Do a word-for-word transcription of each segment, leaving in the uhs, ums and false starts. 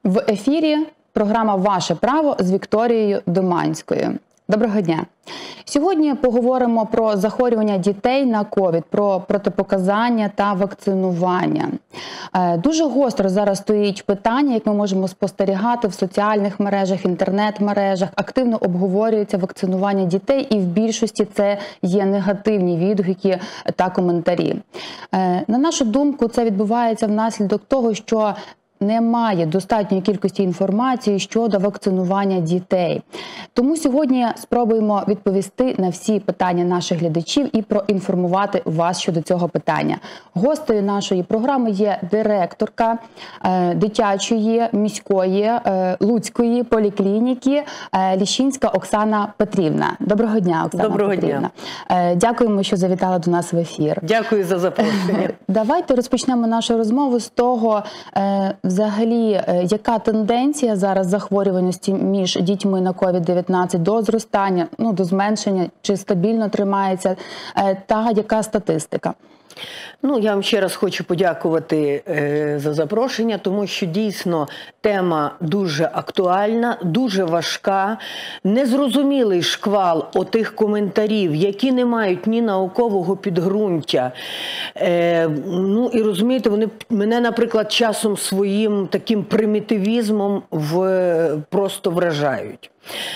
В ефірі програма «Ваше право» з Вікторією Доманською. Доброго дня! Сьогодні поговоримо про захворювання дітей на ковід, про протипоказання та вакцинування. Дуже гостро зараз стоїть питання, як ми можемо спостерігати в соціальних мережах, інтернет-мережах. Активно обговорюється вакцинування дітей, і в більшості це є негативні відгуки та коментарі. На нашу думку, це відбувається внаслідок того, що немає достатньої кількості інформації щодо вакцинування дітей. Тому сьогодні спробуємо відповісти на всі питання наших глядачів і проінформувати вас щодо цього питання. Гостею нашої програми є директорка е, дитячої міської е, Луцької поліклініки е, Ліщинська Оксана Петрівна. Доброго дня, Оксана Доброго Петрівна. дня. Е, дякуємо, що завітала до нас в ефір. Дякую за запрошення. Давайте розпочнемо нашу розмову з того, е, взагалі, яка тенденція зараз захворюваності між дітьми на ковід дев'ятнадцять, до зростання, ну, до зменшення, чи стабільно тримається, та яка статистика? Ну, я вам ще раз хочу подякувати е, за запрошення, тому що дійсно тема дуже актуальна, дуже важка. Незрозумілий шквал отих коментарів, які не мають ні наукового підґрунтя. Е, ну, і розумієте, вони мене, наприклад, часом своїм таким примітивізмом в, просто вражають.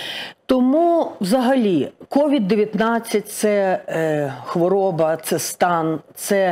Тому, взагалі, ковід дев'ятнадцять – це е, хвороба, це стан, це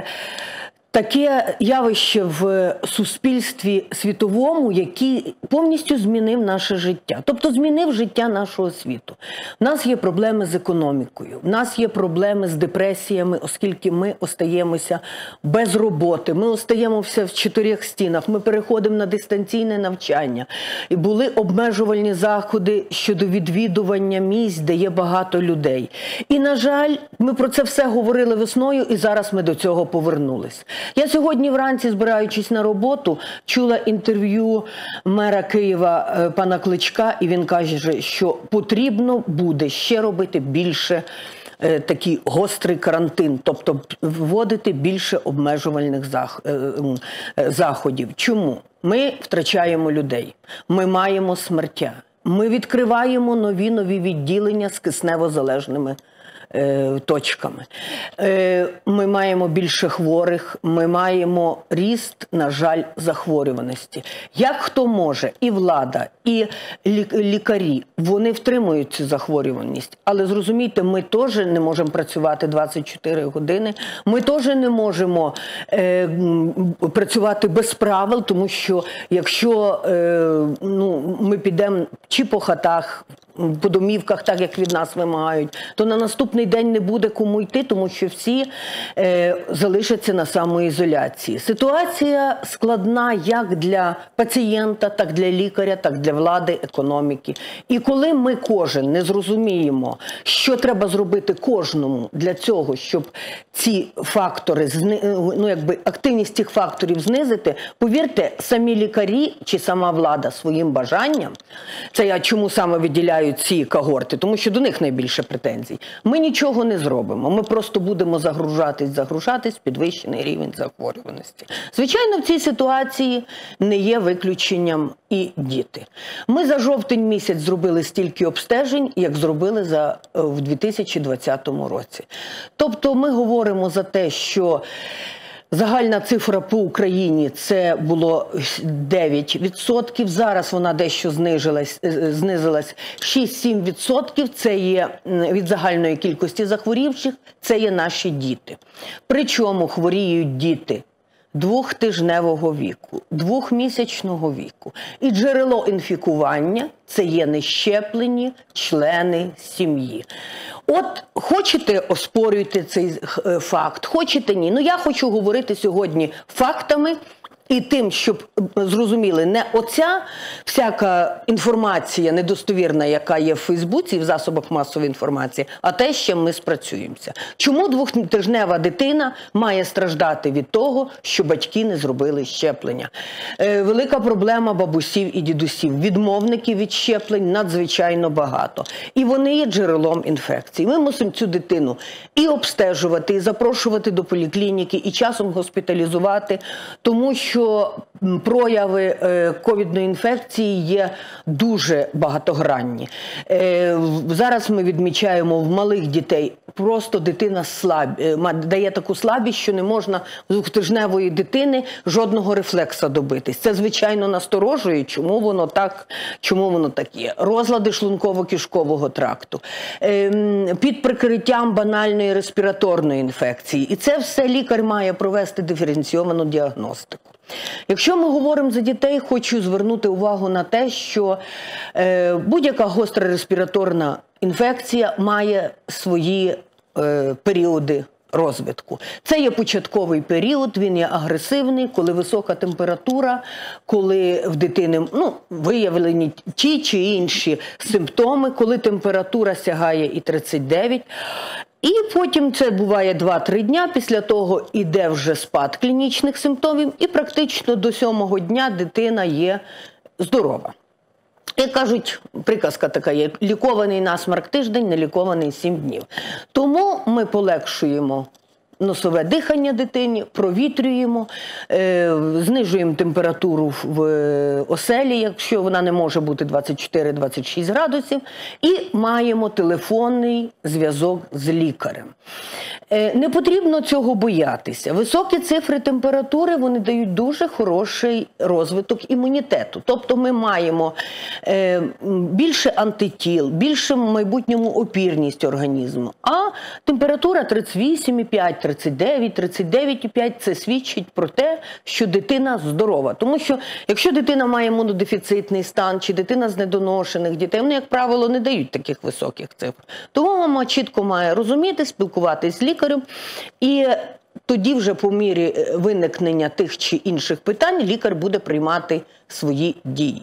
таке явище в суспільстві світовому, який повністю змінив наше життя. Тобто змінив життя нашого світу. У нас є проблеми з економікою, у нас є проблеми з депресіями, оскільки ми остаємося без роботи, ми остаємося в чотирьох стінах, ми переходимо на дистанційне навчання. І були обмежувальні заходи щодо відвідування місць, де є багато людей. І, на жаль, ми про це все говорили весною, і зараз ми до цього повернулись. Я сьогодні вранці, збираючись на роботу, чула інтерв'ю мера Києва пана Кличка, і він каже, що потрібно буде ще робити більше е, такий гострий карантин, тобто вводити більше обмежувальних зах, е, е, заходів. Чому? Ми втрачаємо людей, ми маємо смертя, ми відкриваємо нові-нові відділення з кисневозалежними точками. Ми маємо більше хворих, ми маємо ріст, на жаль, захворюваності. Як хто може, і влада, і лікарі, вони втримують цю захворюваність. Але зрозумійте, ми теж не можемо працювати двадцять чотири години, ми теж не можемо е, працювати без правил, тому що якщо е, ну, ми підемо чи по хатах, по домівках, так як від нас вимагають, то на наступний день не буде кому йти, тому що всі е, залишаться на самоізоляції. Ситуація складна як для пацієнта, так для лікаря, так для влади, економіки. І коли ми кожен не зрозуміємо, що треба зробити кожному для цього, щоб ці фактори, ну, якби активність цих факторів знизити, повірте, самі лікарі чи сама влада своїм бажанням, це я чому саме виділяю ці когорти, тому що до них найбільше претензій. Ми нічого не зробимо, ми просто будемо загружатись, загружатись, підвищений рівень захворюваності. Звичайно, в цій ситуації не є виключенням і діти. Ми за жовтень місяць зробили стільки обстежень, як зробили за, в дві тисячі двадцятому році. Тобто ми говоримо за те, що загальна цифра по Україні – це було дев'ять відсотків, зараз вона дещо знизилась, знизилась шість-сім відсотків, це є від загальної кількості захворівших, це є наші діти. Причому хворіють діти двохтижневого віку, двохмісячного віку. І джерело інфікування – це є нещеплені члени сім'ї. От хочете, оспорюйте цей факт, хочете ні. Ну я хочу говорити сьогодні фактами, і тим, щоб зрозуміли, не оця всяка інформація недостовірна, яка є в Фейсбуці і в засобах масової інформації, а те, з чим ми спрацюємося. Чому двохтижнева дитина має страждати від того, що батьки не зробили щеплення? Е, велика проблема бабусів і дідусів. Відмовників від щеплень надзвичайно багато. І вони є джерелом інфекції. Ми мусимо цю дитину і обстежувати, і запрошувати до поліклініки, і часом госпіталізувати, тому що що прояви ковідної інфекції є дуже багатогранні. Зараз ми відмічаємо в малих дітей, просто дитина слаб... дає таку слабість, що не можна в двохтижневої дитини жодного рефлекса добитись. Це, звичайно, насторожує, чому воно так, чому воно так є. Розлади шлунково-кишкового тракту, під прикриттям банальної респіраторної інфекції. І це все лікар має провести диференційовану діагностику. Якщо ми говоримо за дітей, хочу звернути увагу на те, що е, будь-яка гостра респіраторна інфекція має свої е, періоди розвитку. Це є початковий період, він є агресивний, коли висока температура, коли в дитини ну, виявлені ті чи інші симптоми, коли температура сягає і тридцять дев'ять. І потім це буває два-три дня, після того йде вже спад клінічних симптомів, і практично до сьомого дня дитина є здорова. Як кажуть, приказка така є, лікований насморк тиждень, не лікований сім днів. Тому ми полегшуємо носове дихання дитині, провітрюємо, е, знижуємо температуру в оселі, якщо вона не може бути двадцять чотири - двадцять шість градусів, і маємо телефонний зв'язок з лікарем. Е, не потрібно цього боятися. Високі цифри температури, вони дають дуже хороший розвиток імунітету. Тобто ми маємо е, більше антитіл, більше в майбутньому опірність організму. А температура тридцять вісім і п'ять, тридцять дев'ять, тридцять дев'ять і п'ять – це свідчить про те, що дитина здорова. Тому що, якщо дитина має імунодефіцитний стан, чи дитина з недоношених дітей, вони, як правило, не дають таких високих цифр. Тому мама чітко має розуміти, спілкуватись з лікарем, і тоді вже по мірі виникнення тих чи інших питань лікар буде приймати свої дії.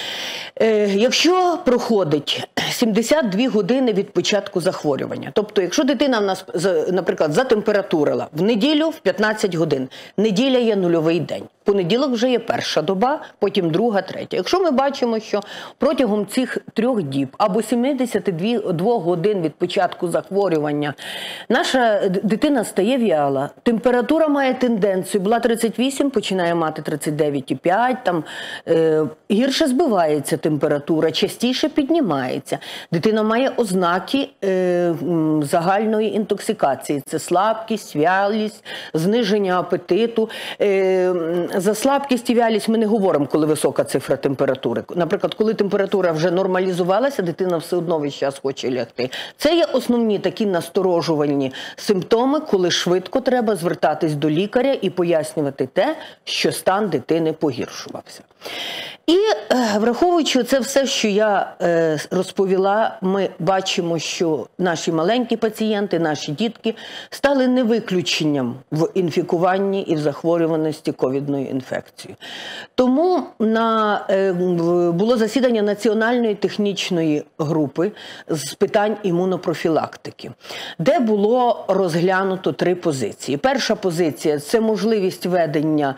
Якщо проходить сімдесят дві години від початку захворювання, тобто якщо дитина в нас, наприклад, затемпературила в неділю в п'ятнадцять годин, неділя є нульовий день, понеділок вже є перша доба, потім друга, третя. Якщо ми бачимо, що протягом цих трьох діб або сімдесят двох годин від початку захворювання наша дитина стає в'яла, температура має тенденцію, була тридцять вісім, починає мати тридцять дев'ять і п'ять, там е, гірше збивається температура, частіше піднімається. Дитина має ознаки е, загальної інтоксикації. Це слабкість, вялість, зниження апетиту. Е, за слабкість і вялість ми не говоримо, коли висока цифра температури. Наприклад, коли температура вже нормалізувалася, дитина все одно весь час хоче лягти. Це є основні такі насторожувальні симптоми, коли швидко треба звертатись до лікаря і пояснювати те, що стан дитини погіршувався. І враховуючи це все, що я розповіла, ми бачимо, що наші маленькі пацієнти, наші дітки стали не виключенням в інфікуванні і в захворюваності ковідною інфекцією. Тому на, було засідання Національної технічної групи з питань імунопрофілактики, де було розглянуто три позиції. Перша позиція – це можливість введення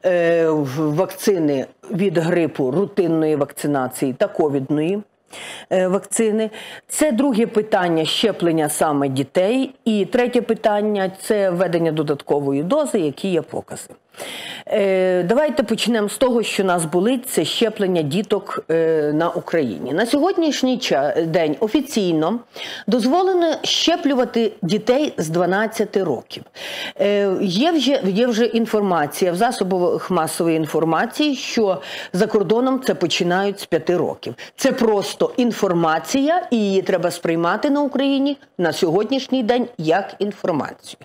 вакцини від грипу, рутинної вакцинації та ковідної вакцини. Це друге питання – щеплення саме дітей. І третє питання – це введення додаткової дози, які є покази. Давайте почнемо з того, що нас болить – це щеплення діток на Україні. На сьогоднішній день офіційно дозволено щеплювати дітей з дванадцяти років. Є вже, є вже інформація в засобах масової інформації, що за кордоном це починають з п'яти років. Це просто інформація, і її треба сприймати на Україні на сьогоднішній день як інформацію.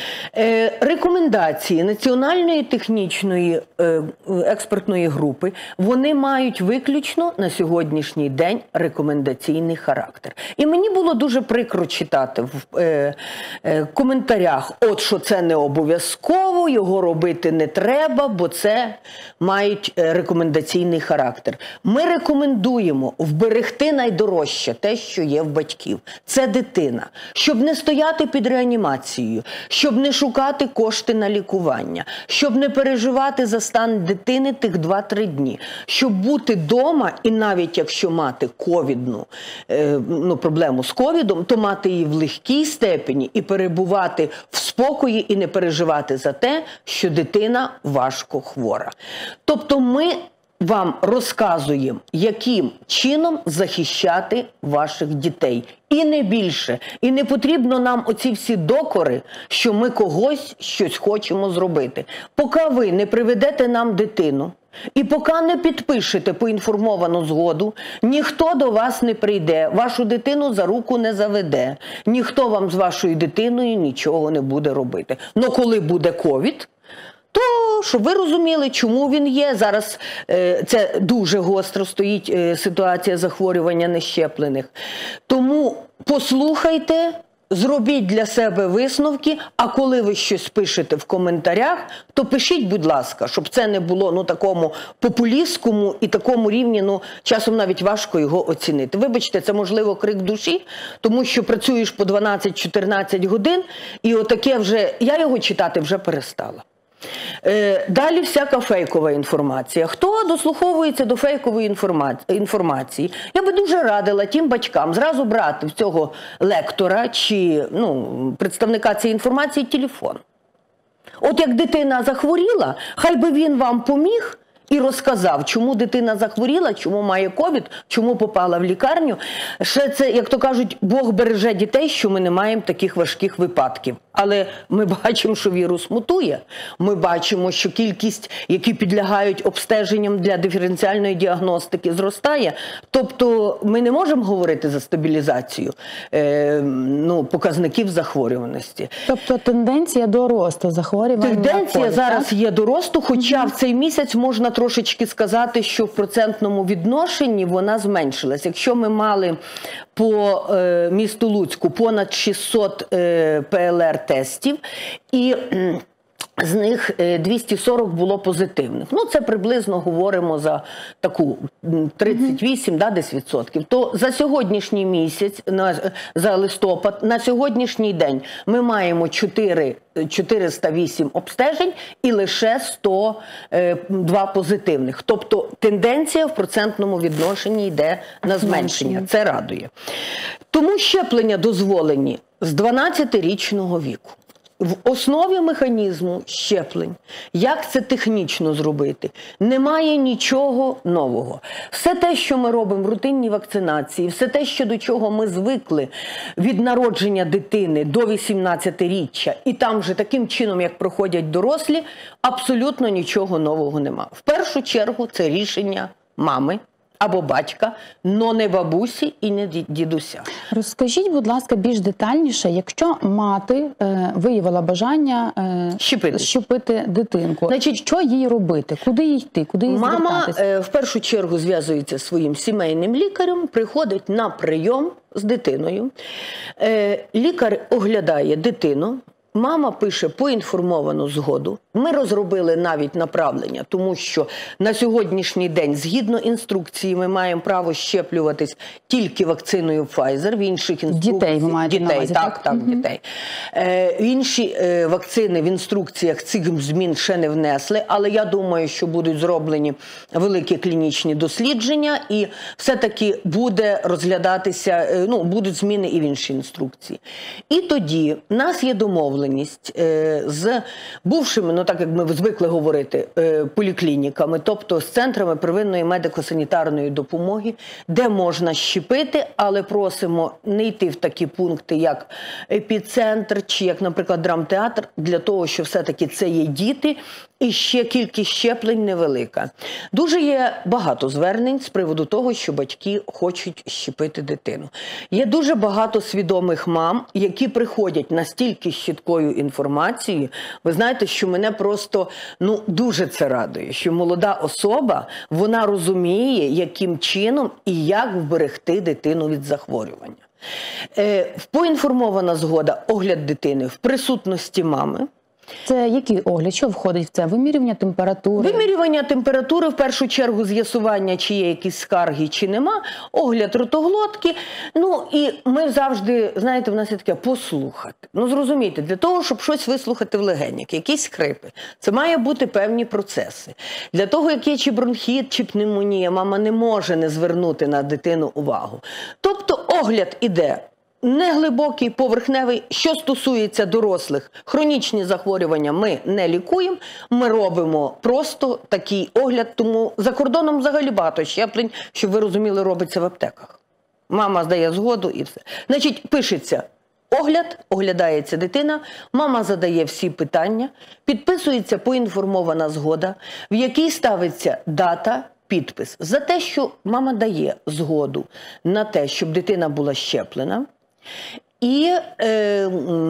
Рекомендації Національної технічної експертної групи, вони мають виключно на сьогоднішній день рекомендаційний характер. І мені було дуже прикро читати в е, е, коментарях, от що це не обов'язково, його робити не треба, бо це мають рекомендаційний характер. Ми рекомендуємо вберегти найдорожче те, що є в батьків. Це дитина. Щоб не стояти під реанімацією, щоб не шукати кошти на лікування, щоб не переживати за стан дитини тих два-три дні, щоб бути вдома і навіть якщо мати ковідну е, ну, проблему з ковідом, то мати її в легкій степені і перебувати в спокої і не переживати за те, що дитина важко хвора. Тобто ми вам розказуємо, яким чином захищати ваших дітей. І не більше. І не потрібно нам оці всі докори, що ми когось щось хочемо зробити. Поки ви не приведете нам дитину, і поки не підпишете поінформовану згоду, ніхто до вас не прийде, вашу дитину за руку не заведе, ніхто вам з вашою дитиною нічого не буде робити. Но коли буде ковід, то, щоб ви розуміли, чому він є. Зараз е, це дуже гостро стоїть е, ситуація захворювання нещеплених. Тому послухайте, зробіть для себе висновки, а коли ви щось пишете в коментарях, то пишіть, будь ласка, щоб це не було ну, такому популістському і такому рівні, ну, часом навіть важко його оцінити. Вибачте, це, можливо, крик душі, тому що працюєш по дванадцять-чотирнадцять годин, і отаке вже, я його читати вже перестала. Далі всяка фейкова інформація. Хто дослуховується до фейкової інформації? Я би дуже радила тим батькам зразу брати в цього лектора чи ну, представника цієї інформації телефон. От як дитина захворіла, хай би він вам поміг і розказав, чому дитина захворіла, чому має ковід, чому попала в лікарню. Ще це, як то кажуть, Бог береже дітей, що ми не маємо таких важких випадків. Але ми бачимо, що вірус мутує. Ми бачимо, що кількість, які підлягають обстеженням для диференціальної діагностики, зростає. Тобто ми не можемо говорити за стабілізацію е, ну, показників захворюваності. Тобто тенденція до росту захворювання? Тенденція зараз є до росту, хоча в цей місяць можна трошечки сказати, що в процентному відношенні вона зменшилась. Якщо ми мали по е, місту Луцьку понад шістсот е, пе ел ар-тестів, і е, з них двісті сорок було позитивних. Ну, це приблизно говоримо за таку тридцять вісім, да, десь відсотків. То за сьогоднішній місяць, на, за листопад, на сьогоднішній день ми маємо чотириста вісім обстежень і лише сто два позитивних. Тобто тенденція в процентному відношенні йде на зменшення. Це радує. Тому щеплення дозволені з дванадцятирічного віку. В основі механізму щеплень, як це технічно зробити, немає нічого нового. Все те, що ми робимо в рутинній вакцинації, все те, що до чого ми звикли від народження дитини до вісімнадцятиріччя, і там вже таким чином, як проходять дорослі, абсолютно нічого нового нема. В першу чергу це рішення мами або батька, но не бабусі і не дідуся. Розкажіть, будь ласка, більш детальніше, якщо мати е, виявила бажання е, щепити. щепити дитинку, значить, що їй робити? Куди їй йти? Куди їй Мама звертатися? е, в першу чергу зв'язується зі своїм сімейним лікарем, приходить на прийом з дитиною. Е, лікар оглядає дитину. Мама пише поінформовану згоду. Ми розробили навіть направлення, тому що на сьогоднішній день, згідно інструкції, ми маємо право щеплюватись тільки вакциною Pfizer, в інших інструкціях... Дітей ви маєте дітей, на увазі, так? Так, так, угу. дітей. Е, інші е, вакцини в інструкціях цих змін ще не внесли, але я думаю, що будуть зроблені великі клінічні дослідження і все-таки буде розглядатися, е, ну, будуть зміни і в інші інструкції. І тоді в нас є домовлення з бувшими, ну так як ми звикли говорити, поліклініками, тобто з центрами первинної медико-санітарної допомоги, де можна щепити, але просимо не йти в такі пункти, як епіцентр чи, як, наприклад, драмтеатр, для того, що все-таки це є діти, і ще кількість щеплень невелика. Дуже є багато звернень з приводу того, що батьки хочуть щепити дитину. Є дуже багато свідомих мам, які приходять настільки з чіткою інформацією. Ви знаєте, що мене просто ну, дуже це радує, що молода особа, вона розуміє, яким чином і як вберегти дитину від захворювання. Е, поінформована згода, огляд дитини в присутності мами. Це який огляд? Що входить в це? Вимірювання температури? Вимірювання температури, в першу чергу з'ясування, чи є якісь скарги, чи нема, огляд ротоглотки. Ну і ми завжди, знаєте, в нас є таке послухати. Ну зрозумійте, для того, щоб щось вислухати в легенях, якісь хрипи, це має бути певні процеси. Для того, як є чи бронхіт, чи пневмонія, мама не може не звернути на дитину увагу. Тобто огляд іде неглибокий, поверхневий. Що стосується дорослих, хронічні захворювання ми не лікуємо, ми робимо просто такий огляд, тому за кордоном взагалі багато щеплень, щоб ви розуміли, робиться в аптеках. Мама здає згоду і все. Значить, пишеться огляд, оглядається дитина, мама задає всі питання, підписується поінформована згода, в якій ставиться дата, підпис. За те, що мама дає згоду на те, щоб дитина була щеплена. І е,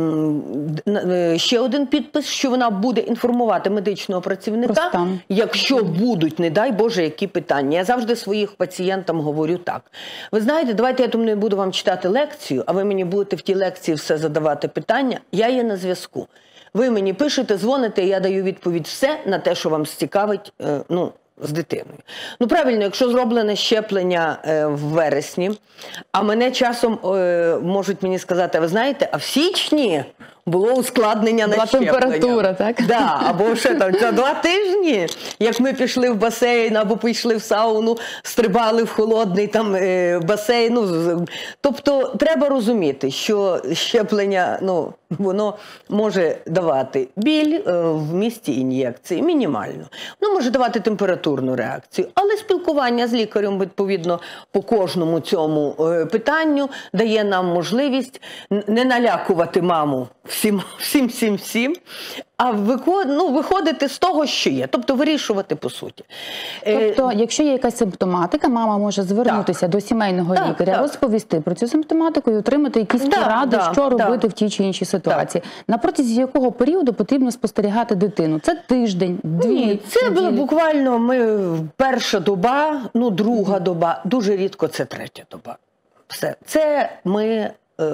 ще один підпис, що вона буде інформувати медичного працівника, якщо будуть, не дай Боже, які питання. Я завжди своїх пацієнтам говорю так. Ви знаєте, давайте я тому не буду вам читати лекцію, а ви мені будете в тій лекції все задавати питання. Я є на зв'язку. Ви мені пишете, дзвоните, я даю відповідь все на те, що вам цікавить, е, ну, з дитиною. Ну, правильно, якщо зроблене щеплення е, в вересні, а мене часом е, можуть мені сказати, ви знаєте, а в січні було ускладнення на щеплення. Була температура, так? Да, або ще там за два тижні, як ми пішли в басейн, або пішли в сауну, стрибали в холодний там е, басейн. Ну, тобто, треба розуміти, що щеплення, ну, воно може давати біль е, в місці ін'єкції, мінімально. Воно може давати температурну реакцію, але спілкування з лікарем, відповідно, по кожному цьому е, питанню дає нам можливість не налякувати маму всім, всім, всім, всім, а виход, ну, виходити з того, що є, тобто вирішувати по суті. Тобто, якщо є якась симптоматика, мама може звернутися так. до сімейного так, лікаря, так. розповісти про цю симптоматику і отримати якісь да, поради, да, що да. робити в тій чи іншій ситуації. Так. На протязі якого періоду потрібно спостерігати дитину? Це тиждень, дві Ні, це було буквально ми, перша доба, ну друга доба, дуже рідко це третя доба. Все. Це ми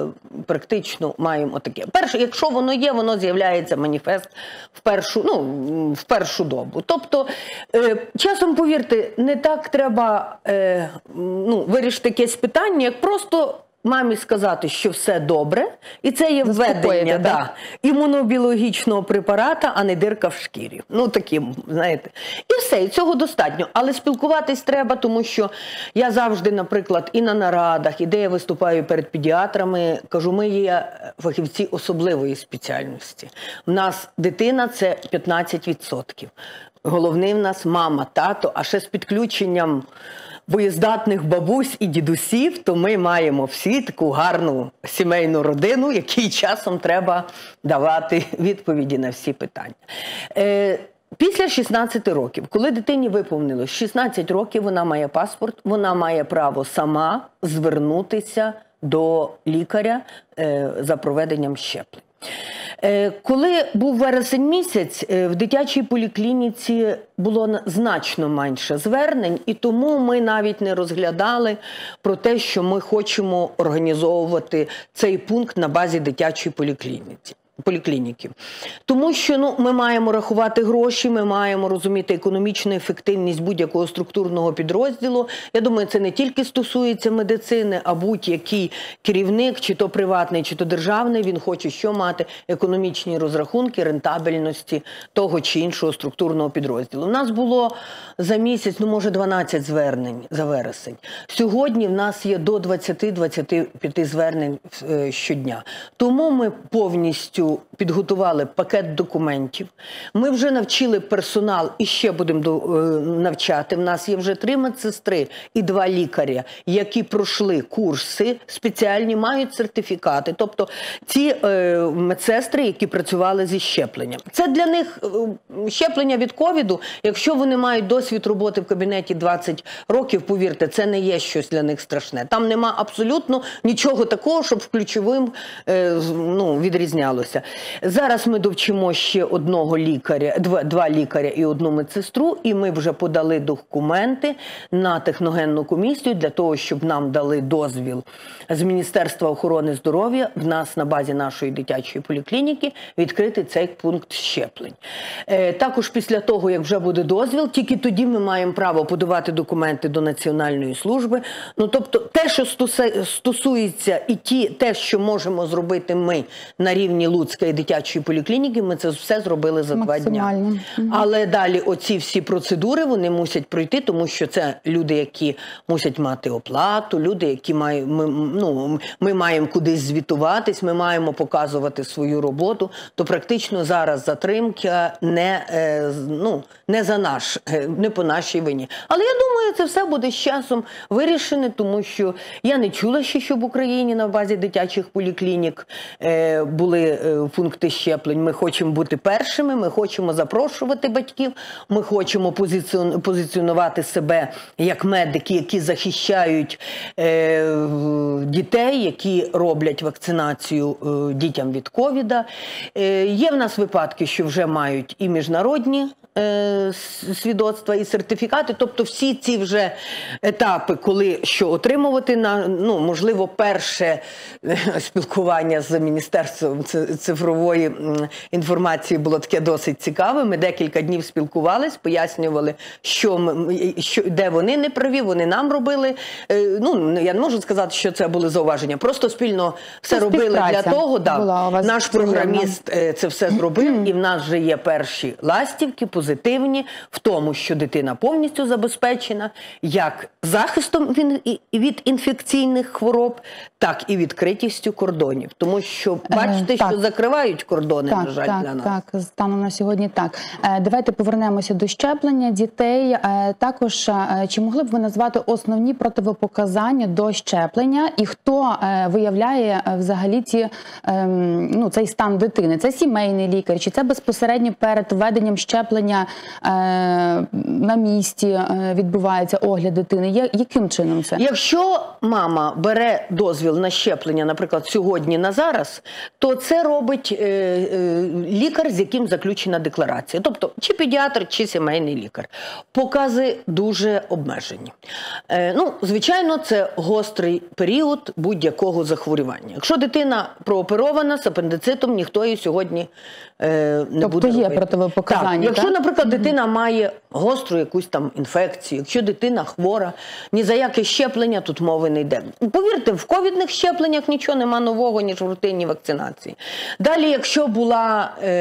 практично маємо таке. Перше, якщо воно є, воно з'являється маніфест в першу, ну, в першу добу. Тобто, е, часом, повірте, не так треба е, ну, вирішити якесь питання, як просто мамі сказати, що все добре, і це є введення да, імунобіологічного препарата, а не дирка в шкірі. Ну, такі, знаєте. І все, і цього достатньо. Але спілкуватись треба, тому що я завжди, наприклад, і на нарадах, і де я виступаю перед педіатрами, кажу, ми є фахівці особливої спеціальності. У нас дитина – це п'ятнадцять відсотків. Головний в нас мама, тато, а ще з підключенням боєздатних бабусь і дідусів, то ми маємо всі таку гарну сімейну родину, якій часом треба давати відповіді на всі питання. Е, після шістнадцяти років, коли дитині виповнилось шістнадцять років, вона має паспорт, вона має право сама звернутися до лікаря е, за проведенням щеплень. Коли був вересень місяць, в дитячій поліклініці було значно менше звернень, і тому ми навіть не розглядали про те, що ми хочемо організовувати цей пункт на базі дитячої поліклініки. поліклініки. Тому що ну, ми маємо рахувати гроші, ми маємо розуміти економічну ефективність будь-якого структурного підрозділу. Я думаю, це не тільки стосується медицини, а будь-який керівник, чи то приватний, чи то державний, він хоче що мати економічні розрахунки, рентабельності того чи іншого структурного підрозділу. У нас було за місяць, ну може дванадцять звернень за вересень. Сьогодні в нас є до двадцяти-двадцяти п'яти звернень щодня. Тому ми повністю підготували пакет документів. Ми вже навчили персонал і ще будемо навчати. В нас є вже три медсестри і два лікаря, які пройшли курси спеціальні, мають сертифікати. Тобто ці е, медсестри, які працювали зі щепленням. Це для них е, щеплення від ковіду, якщо вони мають досвід роботи в кабінеті двадцять років, повірте, це не є щось для них страшне. Там нема абсолютно нічого такого, щоб в ключовим е, ну, відрізнялося. Зараз ми довчимо ще одного лікаря, два, два лікаря і одну медсестру, і ми вже подали документи на техногенну комісію для того, щоб нам дали дозвіл з Міністерства охорони здоров'я в нас на базі нашої дитячої поліклініки відкрити цей пункт щеплень. Е, також після того, як вже буде дозвіл, тільки тоді ми маємо право подавати документи до Національної служби. Ну, тобто те, що стосується і ті, те, що можемо зробити ми на рівні Луцька і дитячої поліклініки, ми це все зробили за два дня. Але далі оці всі процедури, вони мусять пройти, тому що це люди, які мусять мати оплату, люди, які мають, ми, ну, ми маємо кудись звітуватись, ми маємо показувати свою роботу, то практично зараз затримка не, ну, не за наш, не по нашій вині. Але я думаю, це все буде з часом вирішене, тому що я не чула ще, що в Україні на базі дитячих поліклінік е, були е, пункти щеплень. Ми хочемо бути першими, ми хочемо запрошувати батьків, ми хочемо позиціон, позиціонувати себе як медики, які захищають е, дітей, які роблять вакцинацію е, дітям від ковіда. Е, є в нас випадки, що вже мають і міжнародні свідоцтва і сертифікати, тобто всі ці вже етапи, коли що отримувати, на, ну, можливо, перше спілкування з Міністерством цифрової інформації було таке досить цікаве. Ми декілька днів спілкувались, пояснювали, що ми, що, де вони не праві, вони нам робили. Ну, я не можу сказати, що це були зауваження, просто спільно все робили для того, да, наш програміст це все зробив, і в нас вже є перші ластівки, позитивні в тому, що дитина повністю забезпечена як захистом від інфекційних хвороб, так і відкритістю кордонів. Тому що, бачите, е, що закривають кордони, так, на жаль, так, для нас. Так, станом на сьогодні так. Е, давайте повернемося до щеплення дітей. Е, також, е, чи могли б ви назвати основні противопоказання до щеплення і хто е, виявляє е, взагалі ті, е, ну, цей стан дитини? Це сімейний лікар, чи це безпосередньо перед введенням щеплення е, на місці е, відбувається огляд дитини? Я, яким чином це? Якщо мама бере дозвіл на щеплення, наприклад, сьогодні на зараз, то це робить е, е, лікар, з яким заключена декларація. Тобто, чи педіатр, чи сімейний лікар. Покази дуже обмежені. Е, ну, звичайно, це гострий період будь-якого захворювання. Якщо дитина прооперована з апендицитом, ніхто її сьогодні е, не тобто буде робити. Тобто є противопоказання, так? Якщо, так? наприклад, mm-hmm. дитина має гостру якусь там інфекцію, якщо дитина хвора, ні за яке щеплення тут мови не йде. Повірте, в ковідних щепленнях нічого нема нового, ніж в рутинній вакцинації. Далі, якщо була, е,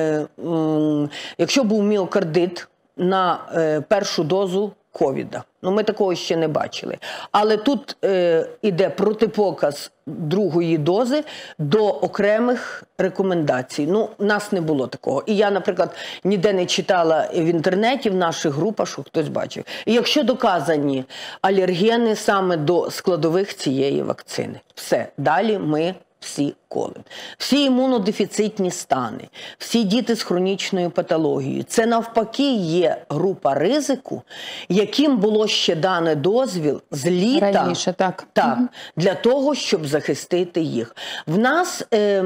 е, якщо був міокардит на е, першу дозу ковіда, ну ми такого ще не бачили. Але тут е, іде протипоказ другої дози до окремих рекомендацій. Ну, у нас не було такого. І я, наприклад, ніде не читала в інтернеті, в наших групах, що хтось бачив. І якщо доказані алергени саме до складових цієї вакцини, все, далі ми всі колем. Всі імунодефіцитні стани, всі діти з хронічною патологією. Це навпаки є група ризику, яким було ще дане дозвіл з літа. Раніше, так. Так, угу. Для того, щоб захистити їх. В нас, е,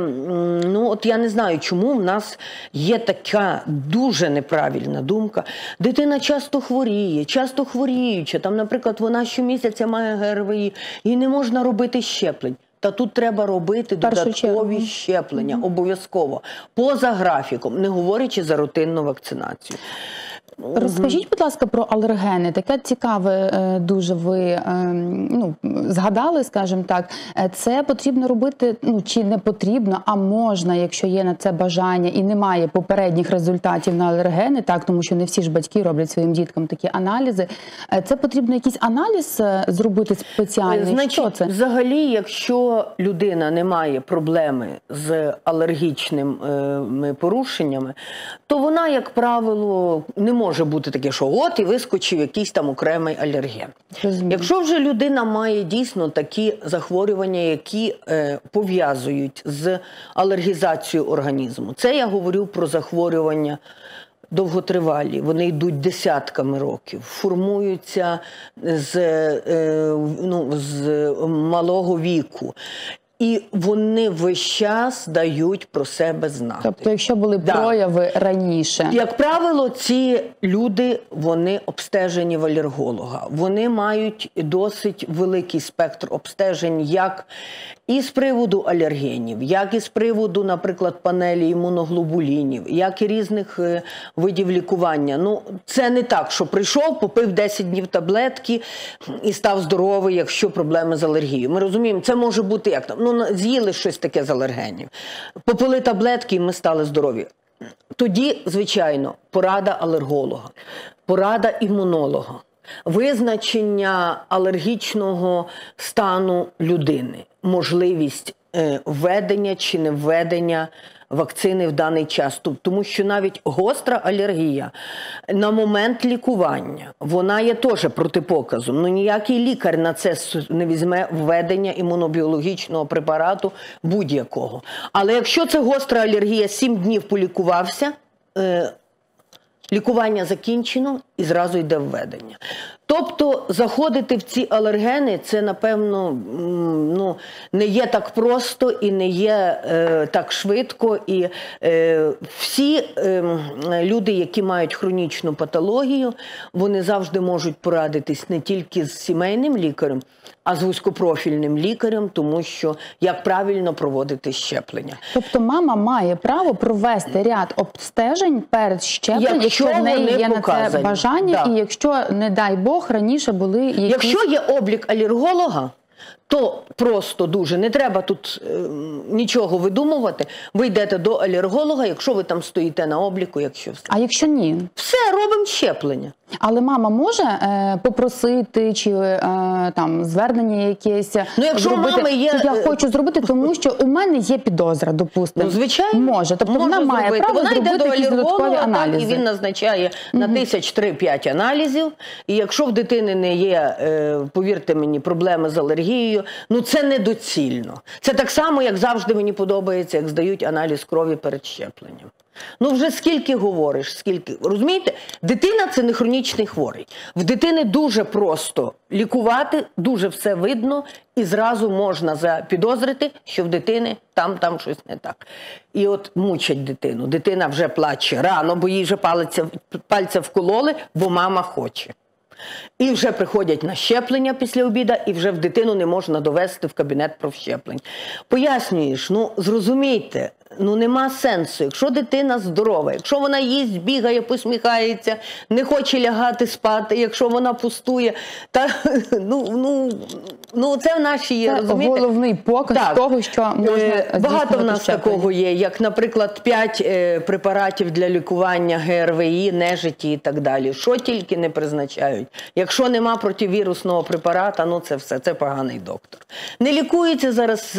ну от я не знаю чому, в нас є така дуже неправильна думка. Дитина часто хворіє, часто хворіюча. Там, наприклад, вона щомісяця має ГРВІ, і не можна робити щеплень. Та тут треба робити додаткові щеплення, mm-hmm. обов'язково, поза графіком, не говорячи за рутинну вакцинацію. Розкажіть, будь ласка, про алергени. Таке цікаве дуже ви ну, згадали, скажімо так. Це потрібно робити, ну, чи не потрібно, а можна, якщо є на це бажання і немає попередніх результатів на алергени, так, тому що не всі ж батьки роблять своїм діткам такі аналізи. Це потрібно якийсь аналіз зробити спеціальний? Значить, що це? Взагалі, якщо людина не має проблеми з алергічними порушеннями, то вона, як правило, не може може бути таке, що от і вискочив якийсь там окремий алерген. Розумію. Якщо вже людина має дійсно такі захворювання, які е, пов'язують з алергізацією організму, це я говорю про захворювання довготривалі, вони йдуть десятками років, формуються з, е, ну, з малого віку. І вони весь час дають про себе знати. Тобто, якщо були да. прояви раніше? Як правило, ці люди, вони обстежені в алерголога. Вони мають досить великий спектр обстежень, як і з приводу алергенів, як і з приводу, наприклад, панелі імуноглобулінів, як і різних видів лікування. Ну, це не так, що прийшов, попив десять днів таблетки і став здоровий, якщо проблеми з алергією. Ми розуміємо, це може бути як там. ну, з'їли щось таке з алергенів. Попили таблетки, і ми стали здорові. Тоді, звичайно, порада алерголога, порада імунолога, визначення алергічного стану людини, можливість е, введення чи не введення вакцини в даний час. Тому що навіть гостра алергія на момент лікування, вона є теж протипоказом. Ну, ніякий лікар на це не візьме введення імунобіологічного препарату будь-якого. Але якщо це гостра алергія, сім днів полікувався, е, лікування закінчено і зразу йде введення. Тобто заходити в ці алергени, це, напевно, ну, не є так просто і не є е, так швидко. І е, всі е, люди, які мають хронічну патологію, вони завжди можуть порадитись не тільки з сімейним лікарем, а з вузькопрофільним лікарем, тому що як правильно проводити щеплення. Тобто мама має право провести ряд обстежень перед щепленням, якщо, якщо в неї є показані на це бажання, да. І якщо, не дай Бог, раніше були якісь... Якщо є облік алерголога, то просто дуже не треба тут е, нічого видумувати. Ви йдете до алерголога, якщо ви там стоїте на обліку, якщо все. А якщо ні? Все, робимо щеплення. Але мама може е, попросити, чи е, там звернення якесь ну, якщо зробити? Мами є... Я хочу зробити, тому що у мене є підозра, допустимо. Ну, звичайно. Може. Тобто може вона має зробити. право вона зробити йде до якісь додаткові аналізи. Так, і він назначає на тисяч три-п'ять аналізів. І якщо в дитини не є, е, повірте мені, проблеми з алергією, ну це недоцільно. Це так само, як завжди мені подобається, як здають аналіз крові перед щепленням. Ну вже скільки говориш, скільки. Розумієте, дитина – це не хронічний хворий. В дитини дуже просто лікувати, дуже все видно, і зразу можна запідозрити, що в дитини там, там щось не так. І от мучать дитину. Дитина вже плаче рано, бо їй вже пальця, пальця вкололи, бо мама хоче. І вже приходять на щеплення після обіду, і вже в дитину не можна довести в кабінет профщеплень. Пояснюєш, ну зрозумійте, ну нема сенсу. Якщо дитина здорова, якщо вона їсть, бігає, посміхається, не хоче лягати спати, якщо вона пустує, та, ну, ну, ну це в нашій є, розумієте? Це головний показ так. того, що можна багато в нас щеплення. Такого є, як, наприклад, п'ять е, препаратів для лікування ГРВІ, нежиті і так далі. Що тільки не призначають. Якщо нема противірусного препарата, ну це все, це поганий доктор. Не лікується зараз,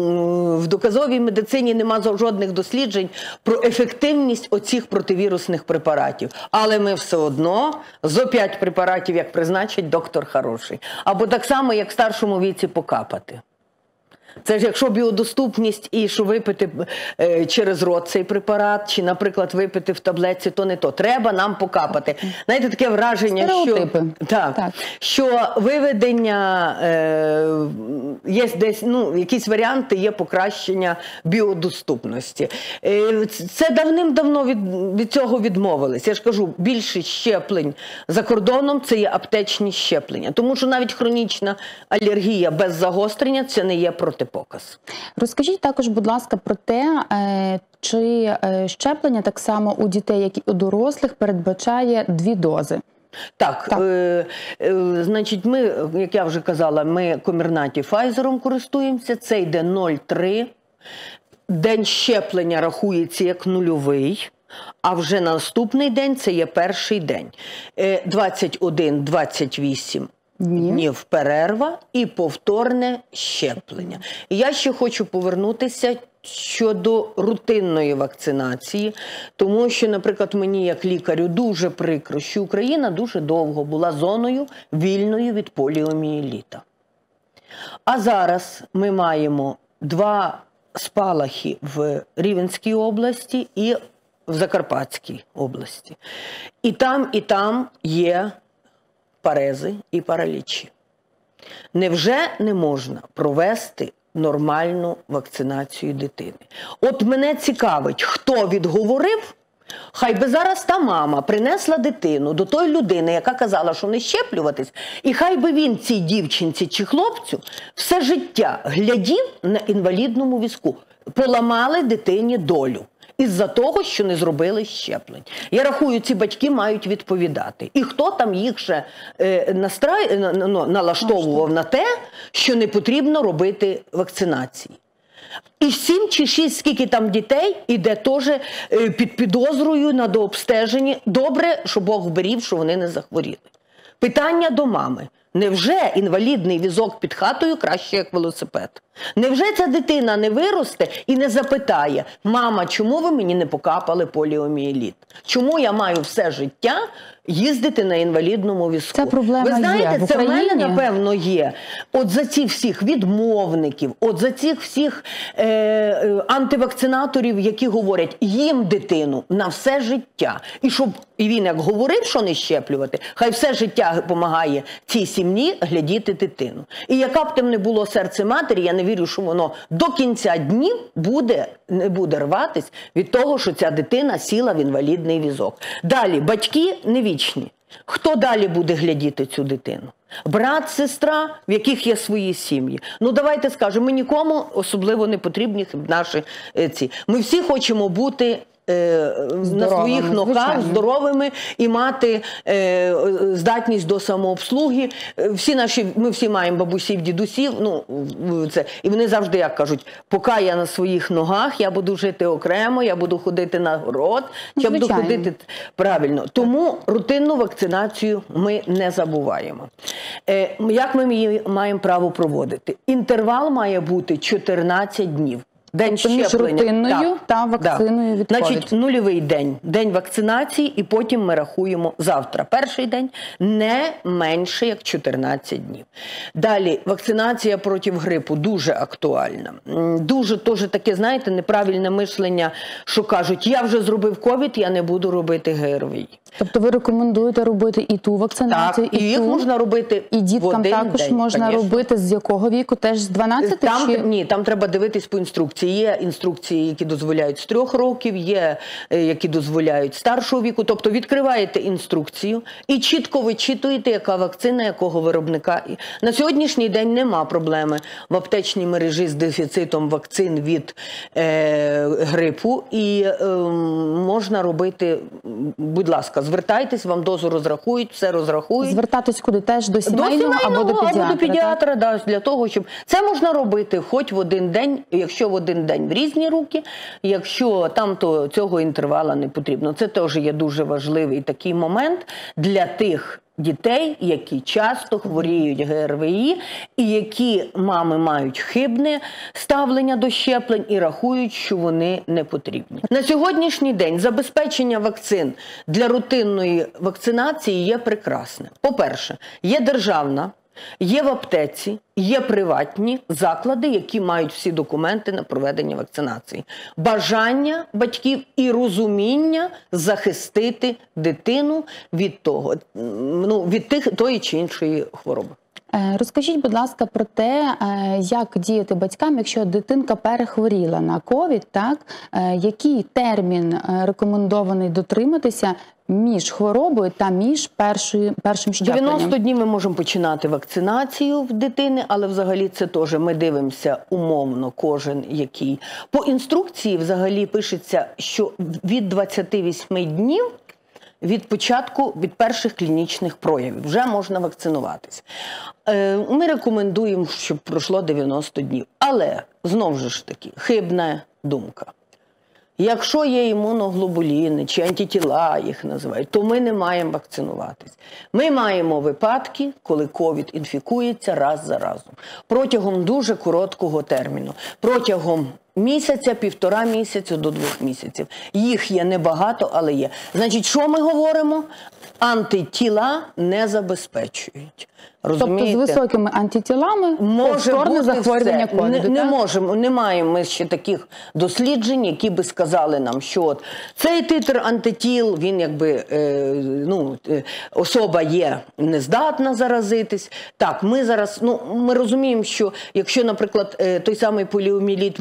в доказовій медицині нема жодних досліджень про ефективність оцих противірусних препаратів. Але ми все одно зо п'ять препаратів, як призначить, доктор хороший. Або так само, як в старшому віці покапати. Це ж якщо біодоступність і що випити е, через рот цей препарат, чи, наприклад, випити в таблетці, то не то. Треба нам покапати. Знаєте, таке враження, що, так, так. що виведення, е, є десь, ну, якісь варіанти є покращення біодоступності. Е, це давним-давно від, від цього відмовились. Я ж кажу, більшість щеплень за кордоном – це є аптечні щеплення. Тому що навіть хронічна алергія без загострення – це не є протипоказ. Розкажіть також, будь ласка, про те, чи щеплення так само у дітей, як і у дорослих, передбачає дві дози? Так, так. Е, е, значить, ми, як я вже казала, ми Комірнаті Pfizer користуємося, це йде нуль цілих три. День щеплення рахується як нульовий, а вже наступний день це є перший день. двадцять один - двадцять вісім Днів. днів перерва і повторне щеплення. І я ще хочу повернутися щодо рутинної вакцинації, тому що, наприклад, мені як лікарю дуже прикро, що Україна дуже довго була зоною вільною від поліомієліта. А зараз ми маємо два спалахи в Рівненській області і в Закарпатській області. І там, і там є парези і паралічі. Невже не можна провести нормальну вакцинацію дитини? От мене цікавить, хто відговорив, хай би зараз та мама принесла дитину до тої людини, яка казала, що не щеплюватись, і хай би він цій дівчинці чи хлопцю все життя глядів на інвалідному візку. Поламали дитині долю. із-за того, що не зробили щеплень. Я рахую, ці батьки мають відповідати. І хто там їх ще е, настрай, ну, налаштовував на те, що не потрібно робити вакцинації. І сім чи шість, скільки там дітей, іде теж е, під підозрою на дообстеженні. Добре, що Бог вберів, що вони не захворіли. Питання до мами. Невже інвалідний візок під хатою краще, як велосипед? Невже ця дитина не виросте і не запитає: мама, чому ви мені не покапали поліомієліт? Чому я маю все життя їздити на інвалідному візку? Ця проблема ви знаєте, є в це в мене, Україні? напевно, є. От за цих всіх відмовників, от за цих всіх е, е, антивакцинаторів, які говорять, їм дитину на все життя. І щоб і він як говорив, що не щеплювати, хай все життя допомагає цій сім'ї глядіти дитину. І яка б тим не було серце матері, я не вірю, що воно до кінця днів буде, не буде рватись від того, що ця дитина сіла в інвалідний візок. Далі, батьки не вічні. Хто далі буде глядіти цю дитину? Брат, сестра, в яких є свої сім'ї. Ну давайте скажемо, ми нікому особливо не потрібні наші ці. Ми всі хочемо бути на своїх ногах, звичайно, здоровими і мати е, здатність до самообслуги. Всі наші, ми всі маємо бабусів, дідусів, ну, це, і вони завжди як кажуть, поки я на своїх ногах, я буду жити окремо, я буду ходити на город, я буду ходити правильно. Тому рутинну вакцинацію ми не забуваємо. Е, як ми її маємо право проводити? Інтервал має бути чотирнадцять днів. День тобто між рутинною так, та вакциною від ковід. Значить, нульовий день, день вакцинації, і потім ми рахуємо завтра. Перший день не менше, як чотирнадцять днів. Далі, вакцинація проти грипу дуже актуальна. Дуже теж таке, знаєте, неправильне мишлення, що кажуть, я вже зробив ковід, я не буду робити ГРВІ. Тобто ви рекомендуєте робити і ту вакцинацію, так, і, і їх ту? можна робити і діткам в один також день, можна конечно. робити з якого віку? Теж з дванадцяти? Там, чи... Ні, там треба дивитись по інструкції. Є інструкції, які дозволяють з трьох років, є, які дозволяють старшого віку. Тобто відкриваєте інструкцію і чітко вичитуєте, яка вакцина, якого виробника. На сьогоднішній день нема проблеми в аптечній мережі з дефіцитом вакцин від е, грипу. І е, можна робити, будь ласка, звертайтесь, вам дозу розрахують, все розрахують. Звертатись куди? Теж до сімейного, до сімейного або до педіатра? Або до педіатра, да, для того, щоб... Це можна робити хоч в один день, якщо в один день в різні руки, якщо там, то цього інтервала не потрібно. Це теж є дуже важливий такий момент для тих дітей, які часто хворіють ГРВІ і які мами мають хибне ставлення до щеплень і рахують, що вони не потрібні. На сьогоднішній день забезпечення вакцин для рутинної вакцинації є прекрасне. По-перше, є державна, є в аптеці, є приватні заклади, які мають всі документи на проведення вакцинації. Бажання батьків і розуміння захистити дитину від того, ну, від тих, тої чи іншої хвороби. Розкажіть, будь ласка, про те, як діяти батькам, якщо дитинка перехворіла на ковід, так? Який термін рекомендований дотриматися між хворобою та між першою, першим щепленням? дев'яносто днів ми можемо починати вакцинацію в дитини, але взагалі це теж ми дивимося умовно кожен який. По інструкції взагалі пишеться, що від двадцяти восьми днів від початку, від перших клінічних проявів вже можна вакцинуватись. Ми рекомендуємо, щоб пройшло дев'яносто днів. Але, знову ж таки, хибна думка. Якщо є імуноглобуліни чи антитіла, їх називають, то ми не маємо вакцинуватись. Ми маємо випадки, коли ковід інфікується раз за разом. Протягом дуже короткого терміну. Протягом місяця, півтора місяця до двох місяців. Їх є небагато, але є. Значить, що ми говоримо? Антитіла не забезпечують. Розумієте? Тобто з високими антитілами може бути захворювання все. ковіду, не, не так? можемо, не маємо ми ще таких досліджень, які би сказали нам, що от цей титр антитіл, він якби, е, ну, е, особа є нездатна заразитись. Так, ми зараз, ну, ми розуміємо, що якщо, наприклад, е, той самий поліомієліт ми досліджуємо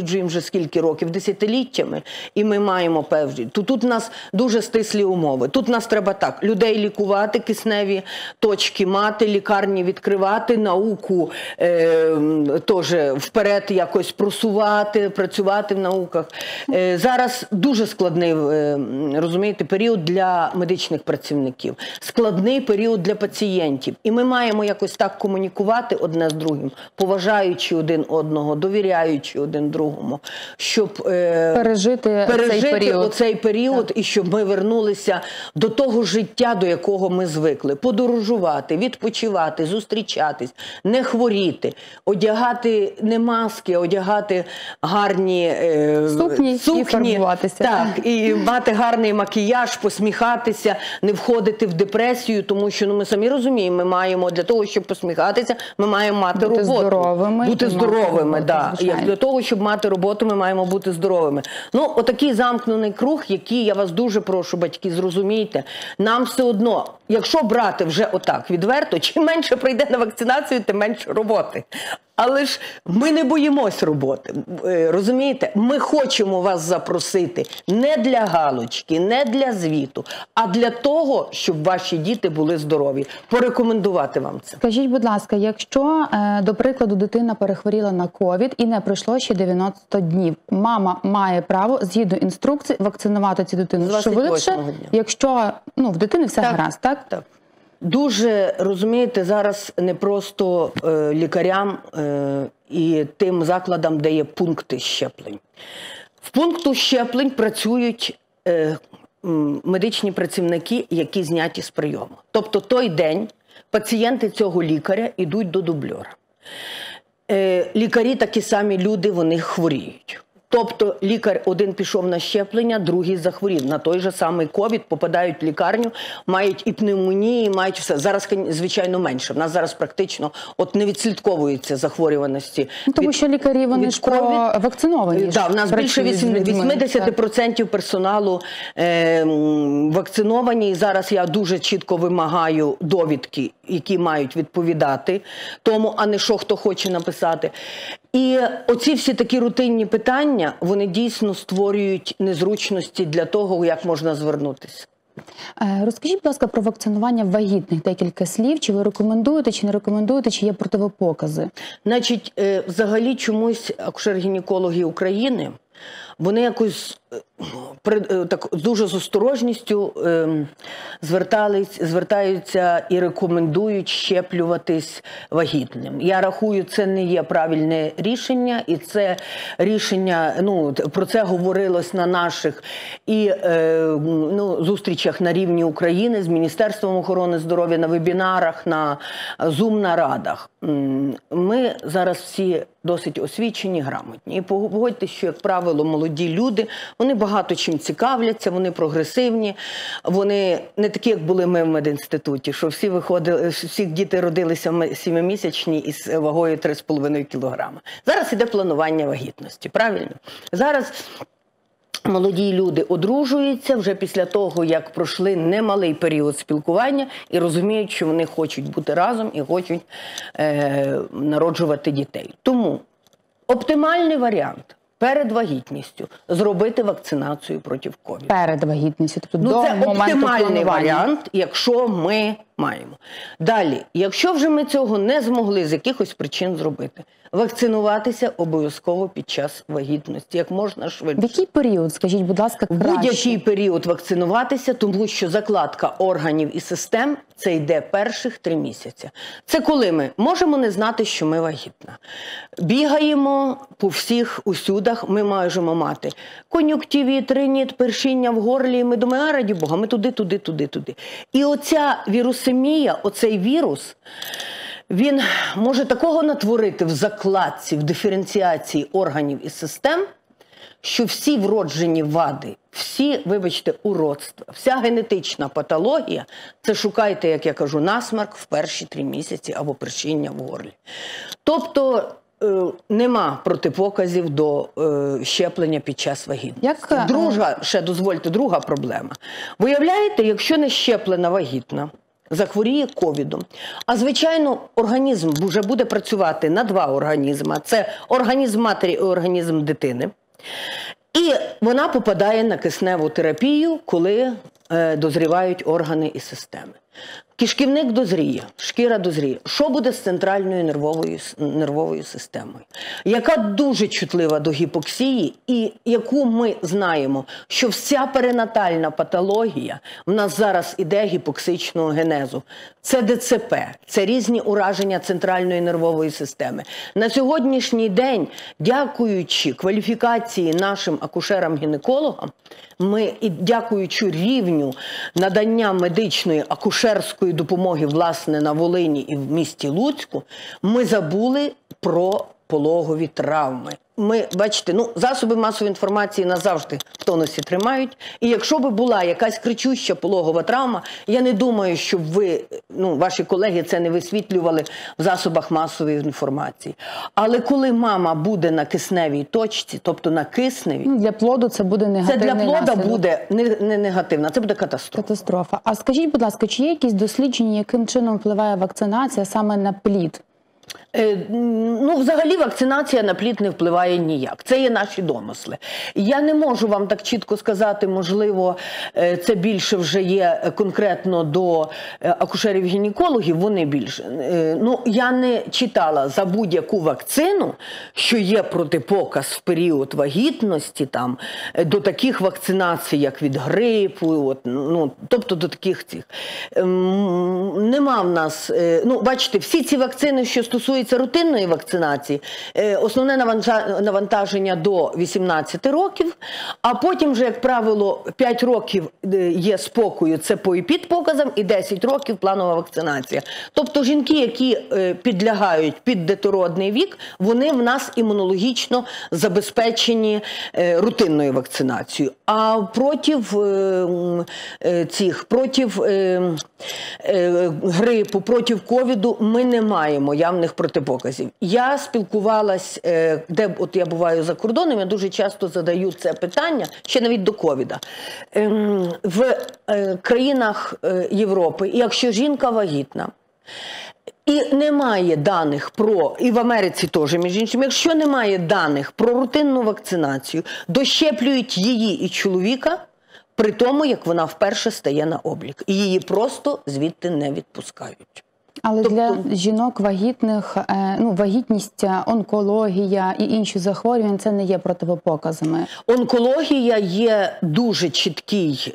досліджуємо вже скільки років, десятиліттями, і ми маємо певні, то тут у нас дуже стислі умови. Тут нас треба так, людей лікувати, кисневі точки мати, лікарні відкривати, науку е, теж вперед якось просувати, працювати в науках. Е, зараз дуже складний, е, розумієте, період для медичних працівників, складний період для пацієнтів. І ми маємо якось так комунікувати одне з другим, поважаючи один одного, довіряючи один другому, щоб е, пережити, пережити цей період, оцей період і щоб ми вернулися до того життя, до якого ми звикли. Подорожувати, відпочивати, зустрічатись, не хворіти, одягати не маски, а одягати гарні е, сукні, сукні, і фарбуватися. Так, і мати гарний макіяж, посміхатися, не входити в депресію, тому що, ну, ми самі розуміємо, ми маємо для того, щоб посміхатися, ми маємо мати бути роботу. Здоровими, бути здоровими, роботу, да. звичайно. Для того, щоб мати роботу, ми маємо бути здоровими. Ну, отакий замкнений круг, який, я вас дуже прошу, батьки, зрозумійте, нам все одно, якщо брати вже отак відверто, чим менше прийде на вакцинацію, тим менше роботи. Але ж ми не боїмось роботи, розумієте? Ми хочемо вас запросити не для галочки, не для звіту, а для того, щоб ваші діти були здорові. Порекомендувати вам це. Скажіть, будь ласка, якщо, до прикладу, дитина перехворіла на ковід і не пройшло ще дев'яносто днів, мама має право, згідно інструкції, вакцинувати цю дитину швидше, якщо, ну, в дитини все так, гаразд, так? Так. Дуже, розумієте, зараз не просто е, лікарям е, і тим закладам, де є пункти щеплень. В пункту щеплень працюють е, медичні працівники, які зняті з прийому. Тобто той день пацієнти цього лікаря йдуть до дубльора. Е, лікарі такі самі люди, вони хворіють. Тобто лікар один пішов на щеплення, другий захворів. На той же самий ковід, попадають в лікарню, мають і пневмонії, мають все. Зараз, звичайно, менше. В нас зараз практично от не відслідковується захворюваності. Ну, тому від, що лікарі, вони ж вакциновані. Так, да, в нас більше вісімдесят відсотків персоналу е, вакциновані. І зараз я дуже чітко вимагаю довідки, які мають відповідати тому, а не що хто хоче написати. І оці всі такі рутинні питання, вони дійсно створюють незручності для того, як можна звернутися. Розкажіть, будь ласка, про вакцинування вагітних декілька слів. Чи ви рекомендуєте, чи не рекомендуєте, чи є противопокази? Значить, взагалі чомусь акушер-гінекологи України, вони якось так дуже з осторожністю звертались, звертаються і рекомендують щеплюватись вагітним. Я рахую, це не є правильне рішення, і це рішення, ну, про це говорилось на наших і ну, зустрічах на рівні України з Міністерством охорони здоров'я, на вебінарах, на зум-нарадах. Ми зараз всі досить освічені, грамотні. І погодьтесь, що, як правило, молоді люди, вони багато чим цікавляться, вони прогресивні, вони не такі, як були ми в медінституті, що всі виходили, всі діти родилися сімимісячні із вагою три з половиною кілограми. Зараз іде планування вагітності, правильно? Зараз молоді люди одружуються вже після того, як пройшли немалий період спілкування і розуміють, що вони хочуть бути разом і хочуть е, народжувати дітей. Тому оптимальний варіант перед вагітністю зробити вакцинацію проти ковіду. Перед вагітністю, тобто ну, до це моменту оптимальний планування. варіант, якщо ми маємо. Далі, якщо вже ми цього не змогли з якихось причин зробити, вакцинуватися обов'язково під час вагітності, як можна швидше. В який період, скажіть, будь ласка, краще? В будь-який період вакцинуватися, тому що закладка органів і систем – це йде перших три місяці. Це коли ми можемо не знати, що ми вагітна. Бігаємо по всіх усюдах, ми можемо мати кон'юнктивіт, риніт, першіння в горлі, і ми думаємо, а раді Бога, ми туди, туди, туди, туди. І оця вірусемія, оцей вірус, він може такого натворити в закладці, в диференціації органів і систем, що всі вроджені вади, всі, вибачте, уродства, вся генетична патологія, це шукайте, як я кажу, насморк в перші три місяці або першіння в горлі. Тобто е, нема протипоказів до е, щеплення під час вагітності. Як... Друга, ще дозвольте, друга проблема. Виявляєте, якщо не щеплена вагітна, захворіє ковідом. А, звичайно, організм вже буде працювати на два організми. Це організм матері і організм дитини. І вона попадає на кисневу терапію, коли е, дозрівають органи і системи. Кишківник дозріє, шкіра дозріє. Що буде з центральною нервовою, нервовою системою? Яка дуже чутлива до гіпоксії і яку ми знаємо, що вся перинатальна патологія в нас зараз іде гіпоксичного генезу. Це Д Ц П, це різні ураження центральної нервової системи. На сьогоднішній день, дякуючи кваліфікації нашим акушерам-гінекологам, ми, і дякуючи рівню надання медичної акушерської допомоги, власне, на Волині і в місті Луцьку, ми забули про пологові травми. Ми, бачите, ну, засоби масової інформації нас завжди в тонусі тримають. І якщо б була якась кричуща пологова травма, я не думаю, щоб ви, ну, ваші колеги це не висвітлювали в засобах масової інформації. Але коли мама буде на кисневій точці, тобто на кисневій, Ну, для плоду це буде це негативний для плода наслідок. буде не, не негативна, це буде катастрофа. Катастрофа. А скажіть, будь ласка, чи є якісь дослідження, яким чином впливає вакцинація саме на плід? Е, Ну, взагалі вакцинація на плід не впливає ніяк. Це є наші домисли. Я не можу вам так чітко сказати, можливо, е, це більше вже є конкретно до е, акушерів-гінекологів, вони більше. Е, Ну, я не читала за будь-яку вакцину, що є протипоказ в період вагітності, там, е, до таких вакцинацій, як від грипу, от, ну, тобто до таких цих. Ем, Нема в нас, е, ну, бачите, всі ці вакцини, що стосується рутинної вакцинації, основне навантаження до вісімнадцяти років, а потім вже, як правило, п'ять років є спокою, це по епідпоказам, і десять років планова вакцинація. Тобто жінки, які підлягають під детородний вік, вони в нас імунологічно забезпечені рутинною вакцинацією. А проти цих, проти грипу, проти ковіду ми не маємо явних протипоказів. Я спілкувалась, де от я буваю за кордоном, я дуже часто задаю це питання, ще навіть до ковіда. В країнах Європи, якщо жінка вагітна, і немає даних про, і в Америці теж, між іншим, якщо немає даних про рутинну вакцинацію, дощеплюють її і чоловіка при тому, як вона вперше стає на облік. І її просто звідти не відпускають. Але Тобто... для жінок вагітних, ну, вагітність, онкологія і інші захворювання – це не є протипоказами. Онкологія є дуже чіткий,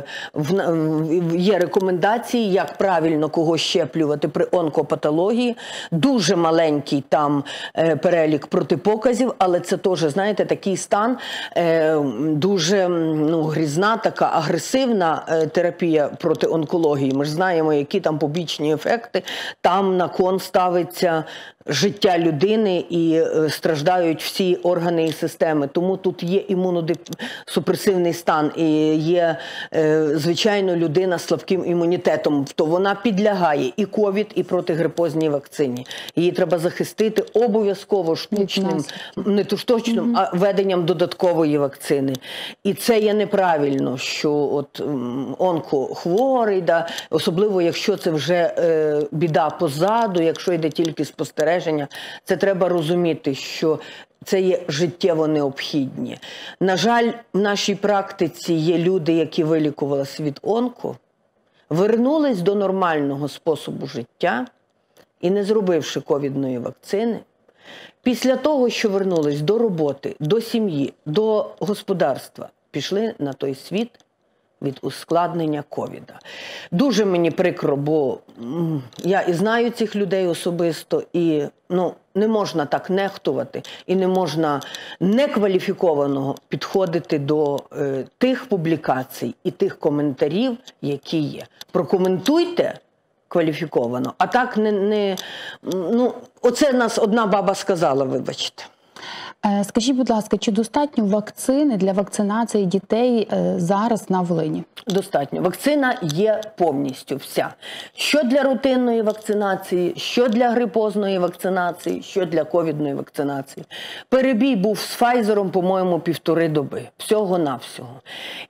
є рекомендації, як правильно кого щеплювати при онкопатології. Дуже маленький там перелік протипоказів, але це теж, знаєте, такий стан, дуже, ну, грізна, така агресивна терапія проти онкології. Ми ж знаємо, які там побічні ефекти. Там на кон ставиться життя людини і страждають всі органи і системи. Тому тут є імуносупресивний стан і є, звичайно, людина з слабким імунітетом. То вона підлягає і ковід, і протигрипозній вакцині. Її треба захистити обов'язково штучним, не штучним, а введенням додаткової вакцини. І це є неправильно, що от онкохворий, да, особливо якщо це вже е, біда позаду, якщо йде тільки спостереження, це треба розуміти, що це є життєво необхідні. На жаль, в нашій практиці є люди, які вилікувалися від онко, вернулись до нормального способу життя і, не зробивши ковідної вакцини, після того, що вернулись до роботи, до сім'ї, до господарства, пішли на той світ від ускладнення ковіда. Дуже мені прикро, бо я і знаю цих людей особисто, і, ну, не можна так нехтувати, і не можна некваліфіковано підходити до е, тих публікацій і тих коментарів, які є. Прокоментуйте кваліфіковано, а так не, не ну, оце нас одна баба сказала, вибачте. Скажіть, будь ласка, чи достатньо вакцини для вакцинації дітей зараз на Волині? Достатньо. Вакцина є повністю вся. Що для рутинної вакцинації, що для грипозної вакцинації, що для ковідної вакцинації. Перебій був з Файзером, по-моєму, півтори доби. Всього-навсього.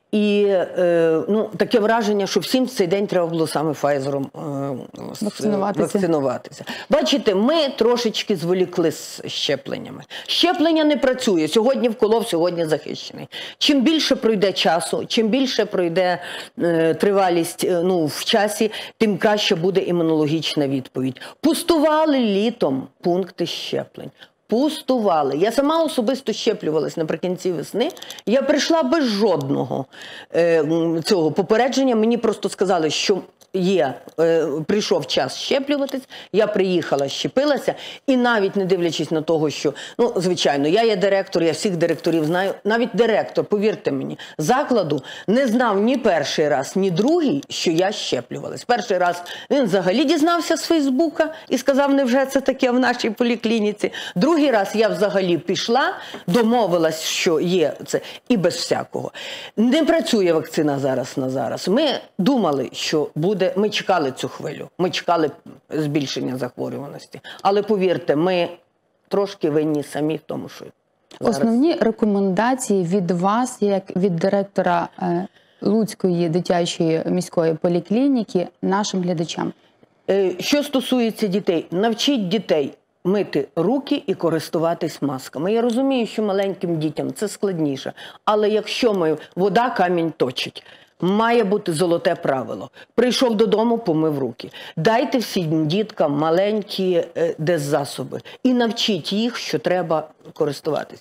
І е, ну, таке враження, що всім в цей день треба було саме Pfizer е, вакцинуватися. вакцинуватися. Бачите, ми трошечки зволікли з щепленнями. Щеплення не працює. Сьогодні вколов, сьогодні захищений. Чим більше пройде часу, чим більше пройде е, тривалість е, ну, в часі, тим краще буде імунологічна відповідь. Пустували літом пункти щеплень. Пустували. Я сама особисто щеплювалась наприкінці весни. Я прийшла без жодного е, цього попередження. Мені просто сказали, що є, е, прийшов час щеплюватись. Я приїхала, щепилася. І навіть не дивлячись на того, що, ну, звичайно, я є директор, я всіх директорів знаю. Навіть директор, повірте мені, закладу не знав ні перший раз, ні другий, що я щеплювалась. Перший раз він взагалі дізнався з Фейсбука і сказав, невже це таке в нашій поліклініці. Другий раз я взагалі пішла, домовилась, що є це, і без всякого. Не працює вакцина зараз на зараз. Ми думали, що буде, ми чекали цю хвилю, ми чекали збільшення захворюваності. Але повірте, ми трошки винні самі в тому, що зараз. Основні рекомендації від вас, як від директора е, Луцької дитячої міської поліклініки, нашим глядачам? Е, що стосується дітей, навчіть дітей мити руки і користуватись масками. Я розумію, що маленьким дітям це складніше, але якщо ми, вода камінь точить. Має бути золоте правило. Прийшов додому, помив руки. Дайте всім діткам маленькі е, деззасоби і навчіть їх, що треба користуватись.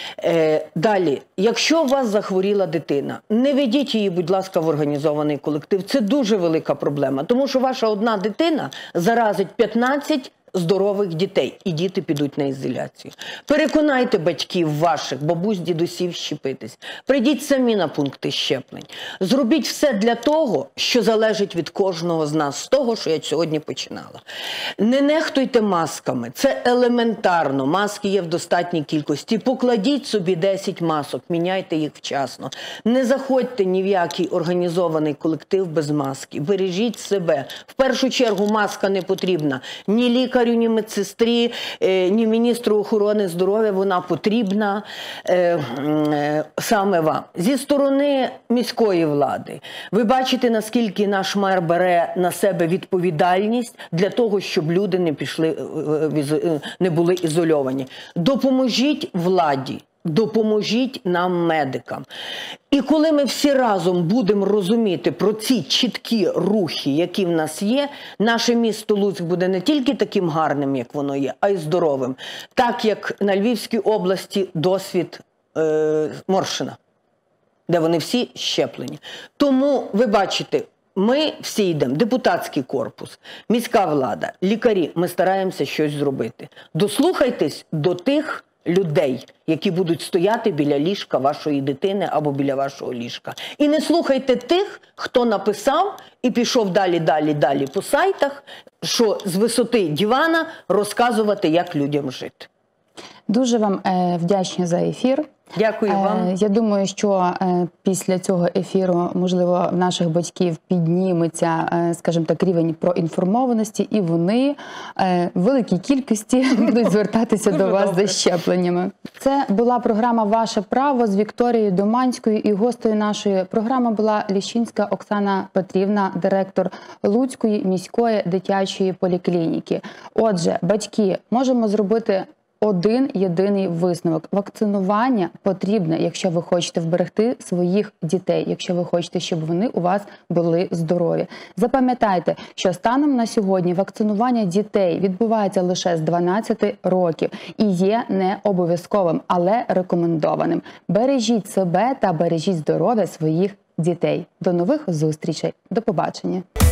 Е, далі, якщо у вас захворіла дитина, не ведіть її, будь ласка, в організований колектив. Це дуже велика проблема, тому що ваша одна дитина заразить п'ятнадцять здорових дітей, і діти підуть на ізоляцію. Переконайте батьків ваших, бабусь, дідусів щепитись. Прийдіть самі на пункти щеплень. Зробіть все для того, що залежить від кожного з нас, з того, що я сьогодні починала. Не нехтуйте масками. Це елементарно. Маски є в достатній кількості. Покладіть собі десять масок, міняйте їх вчасно. Не заходьте ні в який організований колектив без маски. Бережіть себе. В першу чергу маска не потрібна ні лікарю, ні медсестрі, ні міністру охорони здоров'я, вона потрібна е, е, саме вам. Зі сторони міської влади, ви бачите, наскільки наш мер бере на себе відповідальність для того, щоб люди не пішли, не були ізольовані. Допоможіть владі. Допоможіть нам, медикам. І коли ми всі разом будемо розуміти про ці чіткі рухи, які в нас є, наше місто Луцьк буде не тільки таким гарним, як воно є, а й здоровим. Так, як на Львівській області досвід е, Моршина, де вони всі щеплені. Тому, ви бачите, ми всі йдемо, депутатський корпус, міська влада, лікарі, ми стараємося щось зробити. Дослухайтесь до тих людей, які будуть стояти біля ліжка вашої дитини або біля вашого ліжка. І не слухайте тих, хто написав і пішов далі, далі, далі по сайтах, що з висоти дивана розказувати, як людям жити. Дуже вам е, вдячні за ефір. Дякую вам. Е, я думаю, що е, після цього ефіру, можливо, в наших батьків підніметься, е, скажімо так, рівень проінформованості, і вони е, в великій кількості будуть звертатися до вас добре. За щепленнями. Це була програма «Ваше право» з Вікторією Доманською, і гостею нашої програми була Ліщинська Оксана Петрівна, директор Луцької міської дитячої поліклініки. Отже, батьки, можемо зробити один єдиний висновок. Вакцинування потрібне, якщо ви хочете вберегти своїх дітей, якщо ви хочете, щоб вони у вас були здорові. Запам'ятайте, що станом на сьогодні вакцинування дітей відбувається лише з дванадцяти років і є не обов'язковим, але рекомендованим. Бережіть себе та бережіть здоров'я своїх дітей. До нових зустрічей. До побачення.